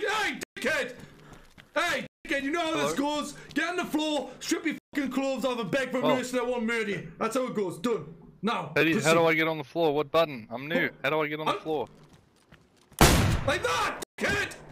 Hey, dickhead! Hey, dickhead, you know how this goes. Get on the floor, strip your fucking clothes off and beg for mercy that won't murder you. That's how it goes. Done. Now. How do I get on the floor? What button? I'm new. How do I get on the floor? Like that, dickhead!